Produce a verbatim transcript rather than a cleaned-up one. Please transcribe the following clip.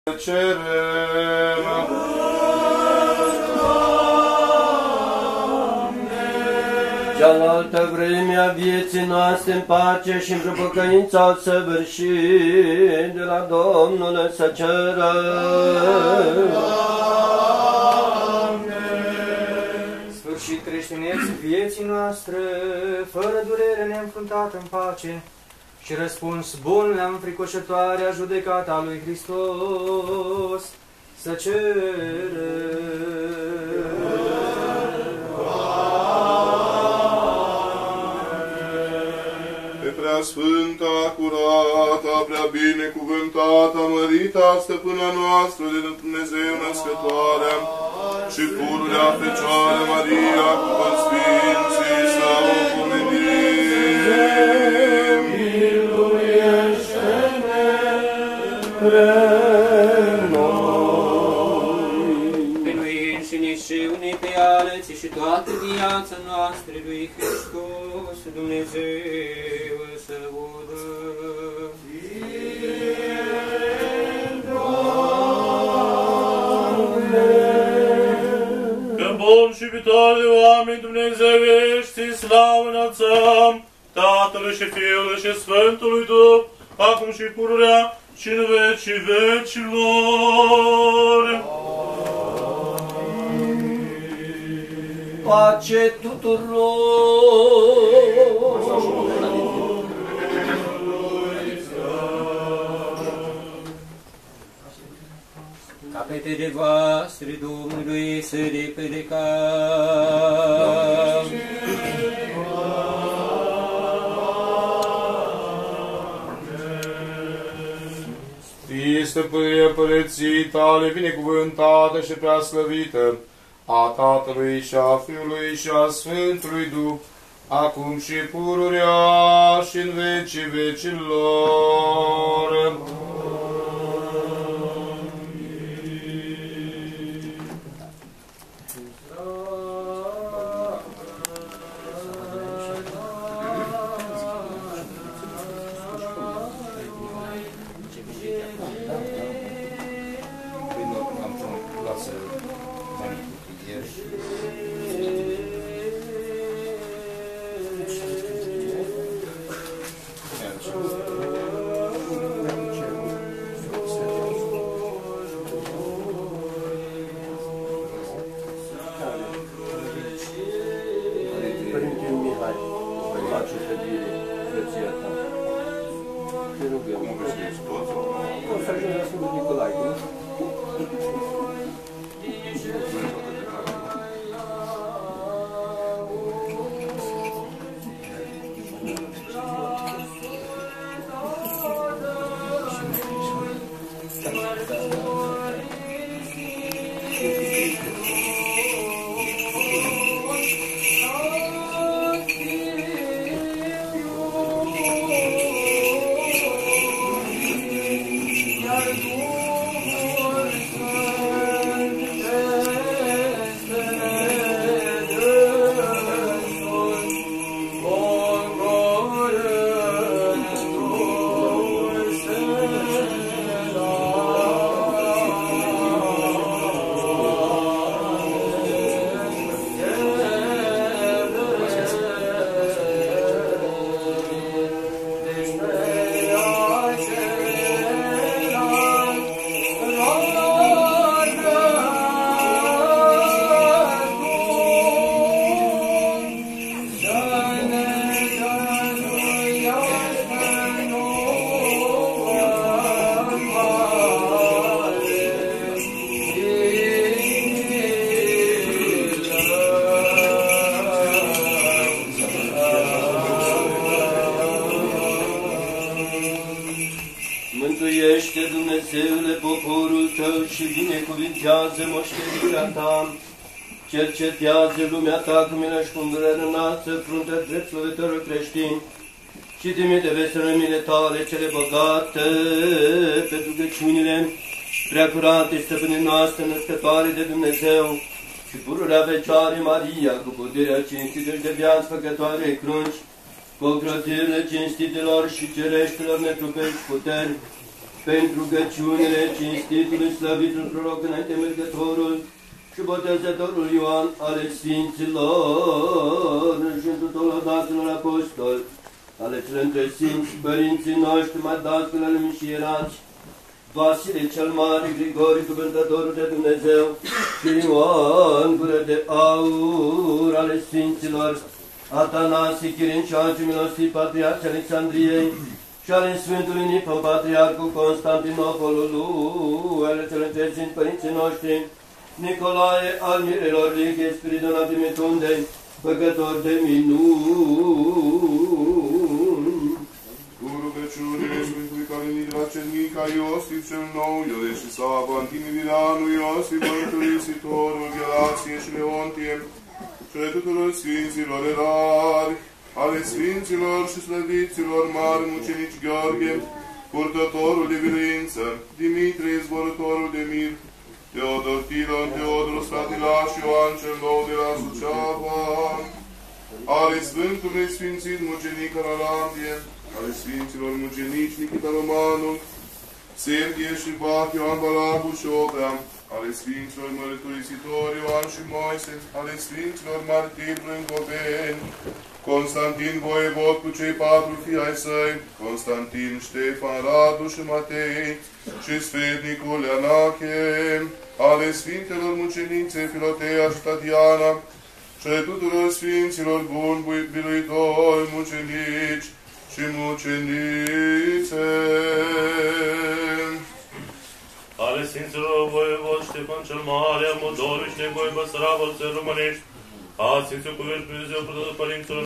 cerem. Cealaltă vreme a vieții noastre în pace și în pocăința săvârșit de la Domnul să cerem. Sfârșit creștineți vieții noastre, fără durere neînfruntată în pace și răspuns bun la înfricoșătoarea judecata lui Hristos, să cerem. Sfânta, curata, prea binecuvântata, mărita, stăpâna noastră de Dumnezeu născătoarea și pururea Fecioară Maria cu toți Sfinții să o pomenim. Miluiește-ne pre noi. Pe noi înșine și unii pe alții și toată viața noastră lui Hristos, Dumnezeu să vă dă. Că bun și iubitor de oameni dumnezeiești, slavă înălțăm Tatălui și Fiului și Sfântului Duh, acum și pururea și în vecii vecilor. Pace tuturor! Capetele voastre Domnului să le predicăm. Fie stăpânirea părății tale binecuvântată și preaslăvită, a Tatălui și a Fiului și a Sfântului Duh, acum și pururea și în vecii vecilor. Cercetează lumea ta cu milă și cu îndurare înalță, fruntea drept slăvitorul creștin și trimite veselămile tale cele bogate pentru rugăciunile preacurate stăpânii noastre născătoare de Dumnezeu și pururea Fecioare Maria cu puterea cinstită și de viață făcătoare crunci, cu ocrotirile cinstitelor și cereștilor netrupești puteri, pentru rugăciunile cinstitului slăvitul proroc înainte mergătorul și botezătorul Ioan ale Sfinților și tuturor lădaților apostoli, ale celor între Sfinți, părinții noștri, madascălele mișierați, Vasile cel Mare, Grigori, cuvântătorul de Dumnezeu, și Ioan, gură de aur ale Sfinților, Atanasie, Chirinciaciu, milostiv, Patriarh Alexandriei, și ale Sfântului Nifon, Patriarhul Constantinopolului, ale celor între Sfinți părinții noștri, Nicolae al Mirelor, Lighe, Spiridon Adimitunde, făcător de minuni. Cu rugăciunile Sfântului Calenidra Cernica, Iosif cel Nou, Ione și Sava, Antimidileanu, Iosif, Mărturisitorul, Gelație și Leontie, și ale tuturor Sfinților erari, ale Sfinților și slăviților mari mucenici Gheorghe, purtătorul de biruință, Dimitrie, izvorătorul de mir, Teodor Tilon, Teodor Stratilaș, Ioan cel Nou de la Suceava, ale Sfântului Sfințit mucenic Aralandie, ale Sfinților mucenici Nikita Romanu, Serghie și Bach, Ioan Balabu și Oprea, ale Sfinților Mărturisitori Ioan și Moise, ale Sfinților Martiri Brâncoveni, Constantin Voievod cu cei patru fii ai săi, Constantin, Ștefan, Radu și Matei, și Sfetnicul Leanache, ale Sfintelor Mucenițe Filotea și Tatiana, și ale tuturor Sfinților buni, biruitori, mucenici și mucenițe. Ale Sfinților Voievod, Ștefan cel Mare, Amodoriu și Negoi, Băsarabă, țări românești, a Sfinților Cuvânt Dumnezeu, Părătă Părinților,